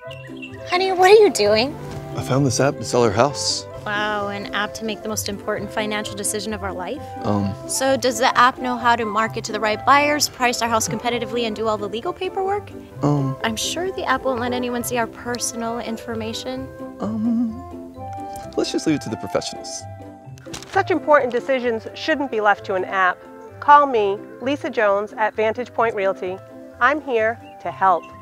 Honey, what are you doing? I found this app to sell our house. Wow, an app to make the most important financial decision of our life? So does the app know how to market to the right buyers, price our house competitively, and do all the legal paperwork? I'm sure the app won't let anyone see our personal information. Let's just leave it to the professionals. Such important decisions shouldn't be left to an app. Call me, Lisa Jones, at Vantage Point Realty. I'm here to help.